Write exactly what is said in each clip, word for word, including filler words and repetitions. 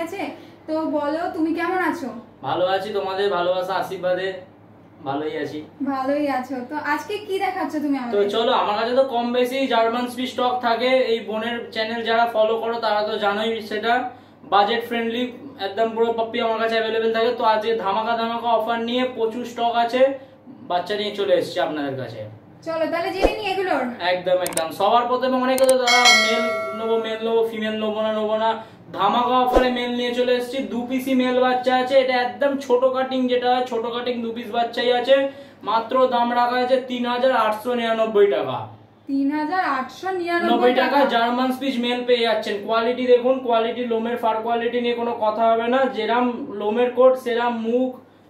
গেছে। তো বলো তুমি কেমন আছো? ভালো আছি, তোমাদের ভালোবাসা আশীর্বাদে ভালোই আছি। ভালোই আছো। তো আজকে কি দেখাচ্ছ তুমি আমাদের? তো চলো, আমার কাছে তো কম বেশি জার্মান স্পিচ স্টক থাকে। এই বোনের চ্যানেল যারা ফলো করো তারা তো জানোই সেটা। বাজেট ফ্রেন্ডলি একদম পুরো পাপ্পি আমার কাছে অ্যাভেলেবেল থাকে। তো আজকে ধামাকা ধামাকা অফার নিয়ে প্রচুর স্টক আছে, বাচ্চা নিয়ে চলে এসেছি আপনাদের কাছে। চলো তাহলে জেনে নিই এগুলোর। একদম একদম সবার প্রথমে অনেকে তো তারা মেল নেবো মেল নেবো ফিমেল নেবো না নেবো না, ধামাকা অফারে মেল নিয়ে চলে এসেছি। দু পিসি মেল বাচ্চা আছে, এটা একদম ছোট কাটিং, যেটা ছোট কাটিং দু পিস বাচ্চাই আছে। মাত্র দাম রাখা আছে তিন হাজার আটশো নিরানব্বই টাকা। তিন হাজার আটশো নিরানব্বই টাকা জার্মান স্পিচ মেল পেয়ে যাচ্ছেন। কোয়ালিটি দেখুন, কোয়ালিটি লোমের ফার কোয়ালিটি নিয়ে কোনো কথা হবে না। যেরাম লোমের কোট সেরাম মুখ।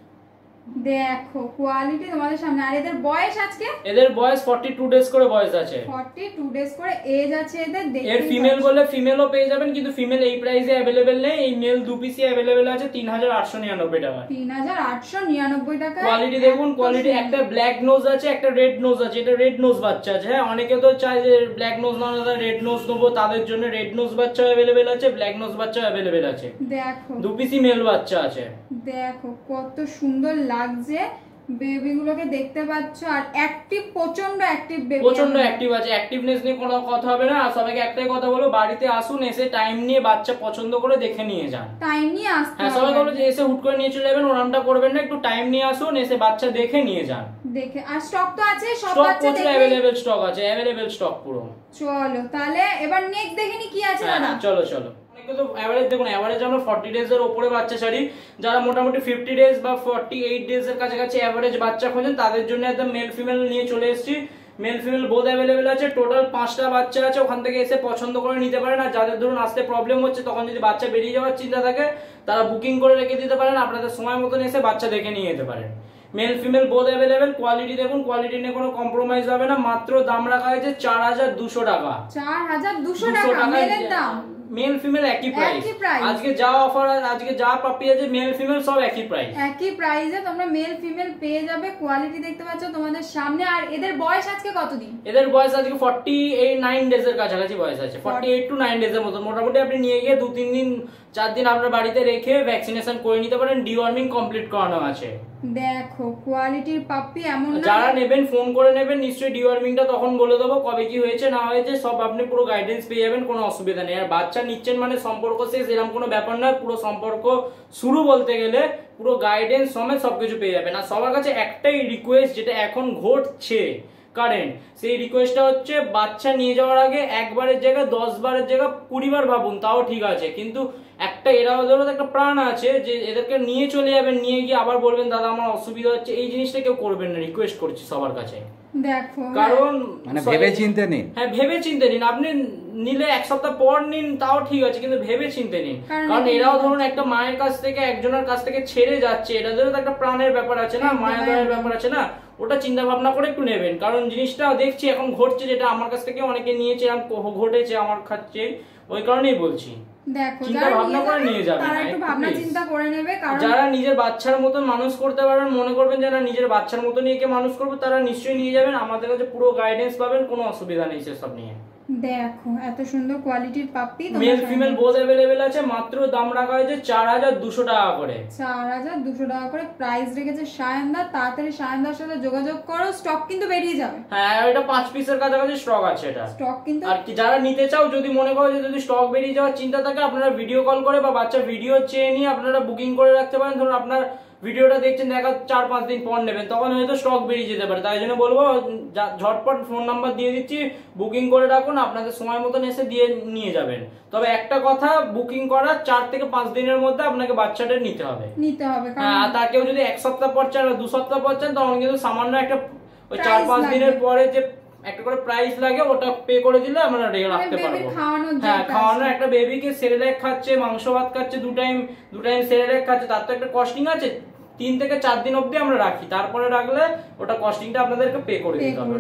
দেখো কোয়ালিটি তোমাদের সামনে। আর এদের বয়স আজকে? এদের বয়স বয়াল্লিশ ডেজ করে বয়স আছে। বয়াল্লিশ ডেজ করে এজ আছে এদের। এর ফিমেল বলে ফিমেলও পেয়ে যাবেন, কিন্তু ফিমেল এই প্রাইসে अवेलेबल নেই। এই মেল দু পিসি अवेलेबल আছে তিন হাজার আটশো নিরানব্বই টাকা। তিন হাজার আটশো নিরানব্বই টাকা। কোয়ালিটি দেখুন, কোয়ালিটি একটা ব্ল্যাক নোজ আছে, একটা রেড নোজ আছে। এটা রেড নোজ বাচ্চা আছে। হ্যাঁ, অনেকে তো চায় যে ব্ল্যাক নোজ না না রেড নোজ নেবো, তাদের জন্য রেড নোজ বাচ্চা अवेलेबल আছে, ব্ল্যাক নোজ বাচ্চা अवेलेबल আছে। দেখো দু পিসি মেল বাচ্চা আছে। দেখো কত সুন্দর লাগছে বেবিগুলোকে, দেখতে পাচ্ছ। আর অ্যাক্টিভ, প্রচন্ড অ্যাক্টিভ বেবি, প্রচন্ড অ্যাক্টিভ আছে। অ্যাক্টিভনেস নিয়ে কোনো কথা হবে না। আর সবাইকে একটাই কথা বলবো, বাড়িতে আসুন, এসে টাইম নিয়ে বাচ্চা পছন্দ করে দেখে নিয়ে যান। টাইম নিয়ে আসতে হ্যাঁ, সবাই বলো যে এসে হুট করে নিয়ে চলে যাবেন, ওরামটা করবেন না। একটু টাইম নিয়ে আসুন, এসে বাচ্চা দেখে নিয়ে যান। দেখে। আর স্টক তো আছে, সব স্টক বাচ্চা পুরো अवेलेबल স্টক আছে, अवेलेबल স্টক পুরো। চলো তাহলে এবার নেক্সট দেখে নি কি আছে দাদা। চলো চলো। অনেকে তো এভারেজ দেখুন, এভারেজ আমরা চল্লিশ ডেজ এর উপরে বাচ্চা ছাড়ি। যারা মোটামুটি পঞ্চাশ ডেজ বা আটচল্লিশ ডেজ এর কাছাকাছি এভারেজ বাচ্চা খোঁজেন, তাদের জন্য একদম মেল ফিমেল নিয়ে চলে এসেছি। মেল ফিমেল বোথ অ্যাভেলেবেল আছে। টোটাল পাঁচটা বাচ্চা আছে, ওখান থেকে এসে পছন্দ করে নিতে পারেন। আর যাদের ধরুন আসতে প্রবলেম হচ্ছে, তখন যদি বাচ্চা বেরিয়ে যাওয়ার চিন্তা থাকে, তারা বুকিং করে রেখে দিতে পারেন। আপনাদের সময় মতন এসে বাচ্চা দেখে নিয়ে যেতে পারেন। Male female both available. Quality দেখুন, কোয়ালিটি নিয়ে কোনো কম্প্রোমাইজ হবে না। মাত্র দাম রাখা হয়েছে চার হাজার দুশো টাকা। চার হাজার দুশো টাকা মেলের দাম। মেল ফিমেল একই প্রাইস। আজকে যা অফার, আজকে যা পাপি আছে মেল ফিমেল সব একই প্রাইস। একই প্রাইসে তোমরা মেল ফিমেল পেয়ে যাবে। কোয়ালিটি দেখতে পাচ্ছ তোমাদের সামনে। আর এদের বয়স আজকে কতদিন? এদের বয়স আজকে আটান্ন ডেজ এর কাছাকাছি বয়স আছে। আটান্ন টু নয় ডেজ এর মতো। মোটামুটি আপনি নিয়ে গিয়ে দু তিন দিন চার দিন আপনার বাড়িতে রেখে ভ্যাকসিনেশন করে নিতে পারেন। ডিওয়ার্মিং কমপ্লিট করানো আছে। দেখো কোয়ালিটির পাপ্পি এমন। যারা নেবেন ফোন করে নেবেন, নিশ্চয়ই ডিওয়ার্মিংটা তখন বলে দেবো কবে কি হয়েছে না হয়েছে, সব আপনি পুরো গাইডেন্স পেয়ে যাবেন, কোনো অসুবিধা নেই। আর বাচ্চা নিচ্ছেন মানে সম্পর্ক শেষ এরকম কোনো ব্যাপার নয়। পুরো সম্পর্ক শুরু বলতে গেলে পুরো গাইডেন্স সমেত সবকিছু পেয়ে যাবেন। আর সবার কাছে একটাই রিকোয়েস্ট, যেটা এখন ঘটছে কারেন্ট, সেই রিকোয়েস্টটা হচ্ছে বাচ্চা নিয়ে যাওয়ার আগে একবারের জায়গায় দশ বারের জায়গায় কুড়ি বার ভাবুন, তাও ঠিক আছে। কিন্তু একটা এরা ওদের একটা প্রাণ আছে যে এদেরকে নিয়ে চলে যাবেন, নিয়ে গিয়ে আবার বলবেন দাদা আমার অসুবিধা হচ্ছে, এই জিনিসটা কেউ করবেন না। রিকোয়েস্ট করছি সবার কাছে। দেখো কারণ মানে ভেবে চিন্তে নিন। হ্যাঁ, ভেবে চিন্তে নিন। আপনি নিলে এক সপ্তাহ পর নিন, তাও ঠিক আছে, কিন্তু ভেবে চিন্তে নিন। কারণ এরাও ধরুন একটা মায়ের কাছ থেকে একজনের কাছ থেকে ছেড়ে যাচ্ছে, এটাদেরও তো একটা প্রাণের ব্যাপার আছে না, মায়া দয়ার ব্যাপার আছে না। ওটা চিন্তা ভাবনা করে একটু নেবেন। কারণ জিনিসটা দেখছি এখন ঘটছে, যেটা আমার কাছ থেকে অনেকে নিয়েছে, ঘটেছে আমার কাছে, ওই কারণেই বলছি। দেখো চিন্তা ভাবনা করে নিয়ে যাবেন, তারা একটু ভাবনা চিন্তা করে নেবে। কারণ যারা নিজের বাচ্চার মতো মানুষ করতে পারবেন, মনে করবেন যারা নিজের বাচ্চার মতো নিয়ে কে মানুষ করবে, তারা নিশ্চয়ই নিয়ে যাবেন। আমাদের কাছে পুরো গাইডেন্স পাবেন, কোনো অসুবিধা নেই সেসব নিয়ে। দেখো এত সুন্দর কোয়ালিটির puppy. Male female both available আছে। মাত্র দাম রাখা হয়েছে চার হাজার দুশো টাকা করে। চার হাজার দুশো টাকা করে প্রাইস রেখেছে সায়নদা। তাড়াতাড়ি সায়নদার সাথে যোগাযোগ করো, স্টক কিন্তু বেরিয়ে যাবে। হ্যাঁ, এটা পাঁচ পিসের কাছাকাছি স্টক আছে। এটা স্টক কিন্তু। আর কি যারা নিতে চাও, যদি মনে করো যে যদি স্টক বেরিয়ে যাওয়ার চিন্তা থাকে, আপনারা ভিডিও কল করে বা বাচ্চা ভিডিও চেয়ে নিয়ে আপনারা বুকিং করে রাখতে পারেন। ধরুন আপনার ভিডিওটা দেখছেন, দেখা চার পাঁচ দিন পর নেবেন, তখন হয়তো স্টক বেরিয়ে যেতে পারে। তাই জন্য বলবো ঝটপট ফোন নাম্বার দিয়ে দিচ্ছি, বুকিং করে রাখুন, আপনাদের সময় মতন এসে দিয়ে নিয়ে যাবেন। তবে একটা কথা, বুকিং করার চার থেকে পাঁচ দিনের মধ্যে আপনাকে বাচ্চাটা নিতে হবে নিতে হবে। হ্যাঁ, তা কেউ যদি এক সপ্তাহ পর চান বা দু সপ্তাহ পর চান, তখন কিন্তু সামান্য একটা ওই চার পাঁচ দিনের পরে যে একটা করে প্রাইস লাগে, ওটা পে করে দিলে আমরা রেখে রাখতে পারবো। হ্যাঁ, খাওয়ানো একটা বেবিকে সেরেল্যাক খাচ্ছে, মাংস ভাত খাচ্ছে, দু টাইম দু টাইম সেরেল্যাক খাচ্ছে, তার তো একটা কস্টিং আছে। তিন থেকে চার দিন অবধি আমরা রাখি, তারপরে রাখলে ওটা কস্টিংটা আপনাদেরকে পে করে দিতে হবে।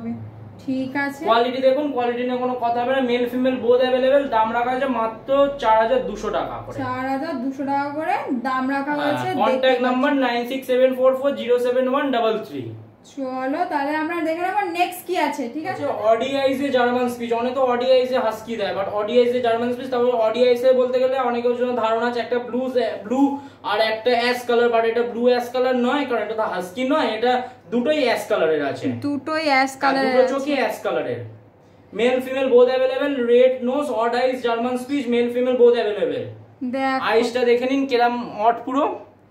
ঠিক আছে। কোয়ালিটি দেখুন, কোয়ালিটি নিয়ে কোনো কথা হবে না। Male female both available. দাম রাখা আছে মাত্র চার হাজার দুশো টাকা করে। চার হাজার দুশো টাকা করে দাম রাখা হয়েছে। Contact number nine six seven four four zero seven one double three. চলো তাহলে আমরা দেখে নেবো নেক্সট কি আছে, ঠিক আছে? অডিআইসে জার্মান স্পিচ, অনেক তো অডিআইসে হাস্কি দেয়, বাট অডিআইসে জার্মান স্পিচ। তারপর অডিআইসে বলতে গেলে অনেকের জন্য ধারণা আছে একটা ব্লু ব্লু আর একটা অ্যাশ কালার, বাট এটা ব্লু অ্যাশ কালার নয়, কারণ এটা তো হাস্কি নয়, এটা দুটোই অ্যাশ কালারের আছে, দুটোই অ্যাশ কালারের, দুটো চোখই অ্যাশ কালারের। Male female both available, red nose odd eyes German spitz, male female both available. দেখো আইসটা দেখে নিন কেরাম অট পুরো,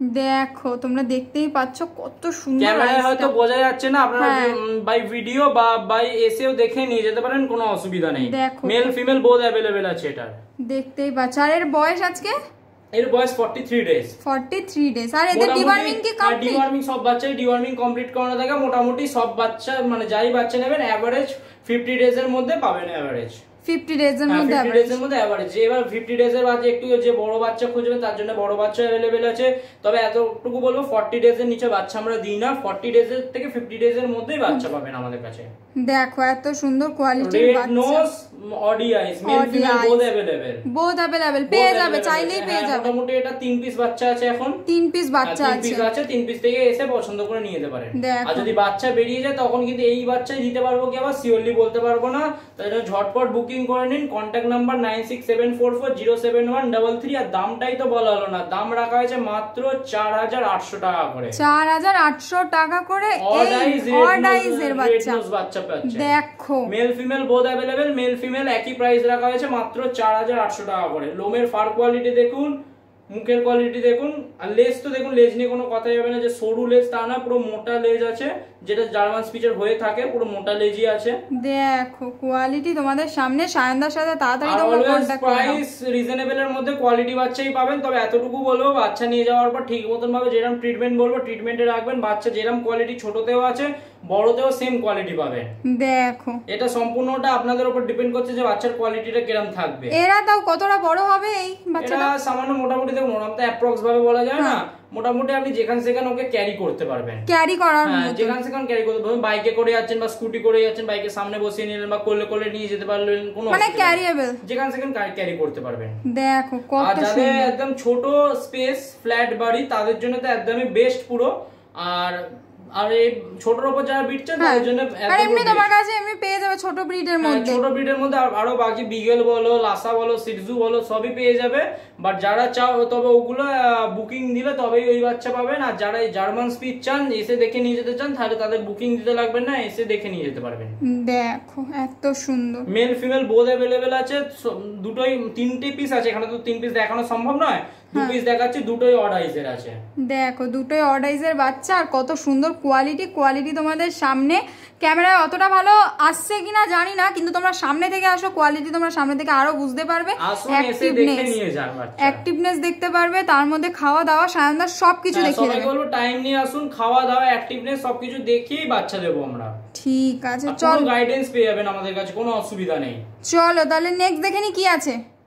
দেখো তোমরা দেখতেই পাচ্ছ কত সুন্দর। ক্যামেরায় হয়তো বোঝা যাচ্ছে না, আপনারা বাই ভিডিও বা বাই এসেও দেখে নিয়ে যেতে পারেন, কোনো অসুবিধা নেই। মেল ফিমেল বোথ অ্যাভেলেবেল আছে এটা, দেখতেই পাচ্ছ। আর এর বয়স আজকে এর বয়স forty-three ডেজ, forty-three ডেজ। আর এদের ডিওয়ার্মিং কি কমপ্লিট? ডিওয়ার্মিং সব বাচ্চাই ডিওয়ার্মিং কমপ্লিট করানো থাকে মোটামুটি, সব বাচ্চা মানে যাই বাচ্চা নেবেন এভারেজ fifty ডেজ এর মধ্যে পাবেন, এভারেজ fifty ডেজ এর মধ্যে, fifty ডেজ এর মধ্যে এভারেজ। এবার fifty ডেজ এর বাচ্চা একটু যে বড় বাচ্চা খুঁজবেন তার জন্য বড় বাচ্চা अवेलेबल আছে, তবে এতটুকু বলবো forty ডেজ এর নিচে বাচ্চা আমরা দিই না, forty ডেজ এর থেকে fifty ডেজ এর মধ্যেই বাচ্চা পাবেন আমাদের কাছে। দেখো এত সুন্দর কোয়ালিটির বাচ্চা, red nose odd eyes, male female both available, both available পেয়ে যাবে, চাইলেই পেয়ে যাবে। মোটামুটি এটা তিন পিস বাচ্চা আছে এখন, তিন পিস বাচ্চা আছে, তিন পিস আছে, তিন পিস থেকে এসে পছন্দ করে নিয়ে যেতে পারেন। দেখো। আর যদি বাচ্চা বেরিয়ে যায় তখন কিন্তু এই বাচ্চাই দিতে পারবো কি আবার সিওরলি বলতে পারবো না, তাই জন্য ঝটপট বুকিং করে নিন। Contact number nine six seven four four zero seven one three three। আর দামটাই তো বলা হলো না, দাম রাখা হয়েছে মাত্র চার হাজার আটশো টাকা করে, চার হাজার আটশো টাকা করে এই অড আইজের বাচ্চা বাচ্চা পাচ্ছে। দেখো male female both available, male female একই প্রাইস রাখা হয়েছে মাত্র চার হাজার আটশো টাকা করে। লোমের ফার কোয়ালিটি দেখুন, মুখের কোয়ালিটি দেখুন, আর লেজ তো দেখুন, লেজ নিয়ে কোনো কথা যাবে না যে সরু লেজ তা না, পুরো মোটা লেজ আছে, যেটা জার্মান স্পিচের হয়ে থাকে, পুরো মোটা লেজই আছে। দেখো কোয়ালিটি তোমাদের সামনে, সায়নদার সাথে তাড়াতাড়ি তোমরা কন্টাক্ট করো। প্রাইস রিজনেবল এর মধ্যে কোয়ালিটি বাচ্চাই পাবেন, তবে এতটুকু বলবো বাচ্চা নিয়ে যাওয়ার পর ঠিক মতন ভাবে যেরকম ট্রিটমেন্ট বলবো ট্রিটমেন্টে রাখবেন, বাচ্চা যেরকম কোয়ালিটি ছোটতেও আছে বড়তেও সেম কোয়ালিটি পাবেন। দেখো এটা সম্পূর্ণটা আপনাদের উপর ডিপেন্ড করছে যে বাচ্চার কোয়ালিটিটা কিরকম থাকবে। এরা তাও কতটা বড় হবে এই বাচ্চাটা? এটা সামান্য মোটামুটি দেখুন, ওরকম তো অ্যাপ্রক্স ভাবে বলা যায় না, মোটামুটি আপনি যেখানে সেখানে ওকে ক্যারি করতে পারবেন, ক্যারি করার মতো যেখানে সেখানে ক্যারি করতে পারবেন। বাইকে করে যাচ্ছেন বা স্কুটি করে যাচ্ছেন, বাইকের সামনে বসিয়ে নিলেন বা কোলে কোলে নিয়ে যেতে পারলেন, কোনো মানে ক্যারিয়েবল, যেখানে সেখানে ক্যারি করতে পারবেন। দেখো কত সুন্দর। আর যাদের একদম ছোট স্পেস ফ্ল্যাট বাড়ি তাদের জন্য তো একদমই বেস্ট পুরো। আর আর এই ছোটর উপর যারা বিট চান তাদের জন্য আর এমনি তোমার কাছে এমনি পেয়ে যাবে ছোট ব্রিডের মধ্যে, ছোট ব্রিডের মধ্যে আরো বাকি বিগেল বলো, লাসা বলো, সিটজু বলো সবই পেয়ে যাবে। বাট যারা চাও তবে ওগুলো বুকিং দিলে তবেই ওই বাচ্চা পাবেন। আর যারা এই জার্মান স্পিচ চান এসে দেখে নিয়ে যেতে চান তাহলে তাদের বুকিং দিতে লাগবে না, এসে দেখে নিয়ে যেতে পারবেন। দেখো এত সুন্দর, মেল ফিমেল বোথ अवेलेबल আছে, দুটোই তিনটে পিস আছে, এখানে তো তিন পিস দেখানো সম্ভব নয়, দু পিস দেখাচ্ছি, দুটোই অড আইজের আছে। দেখো দুটোই অড আইজের বাচ্চা, আর কত সুন্দর কোয়ালিটি, কোয়ালিটি তোমাদের সামনে। ক্যামেরায় অতটা ভালো আসছে কিনা জানি না, কিন্তু তোমরা সামনে থেকে আসো, কোয়ালিটি তোমরা সামনে থেকে আরো বুঝতে পারবে। অ্যাক্টিভনেস দেখতে পারবে, তার মধ্যে খাওয়া দাওয়া সায়নদার সবকিছু দেখিয়ে দেবে। বলবো টাইম নিয়ে আসুন, খাওয়া দাওয়া অ্যাক্টিভনেস সবকিছু দেখিয়েই বাচ্চা দেবো আমরা। ঠিক আছে চল, গাইডেন্স পেয়ে যাবেন আমাদের কাছে, কোনো অসুবিধা নেই। চলো তাহলে নেক্সট দেখে নি কি আছে।